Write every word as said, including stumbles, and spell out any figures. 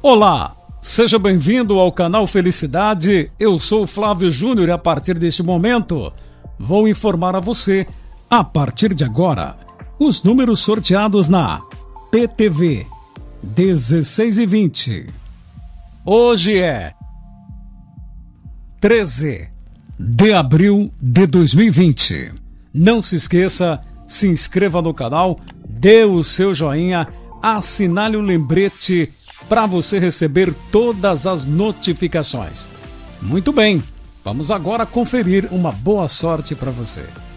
Olá, seja bem-vindo ao canal Felicidade. Eu sou o Flávio Júnior e a partir deste momento vou informar a você, a partir de agora, os números sorteados na P T V dezesseis e vinte. Hoje é treze de abril de dois mil e vinte. Não se esqueça, se inscreva no canal, dê o seu joinha, assinale o lembrete para você receber todas as notificações. Muito bem, vamos agora conferir uma boa sorte para você.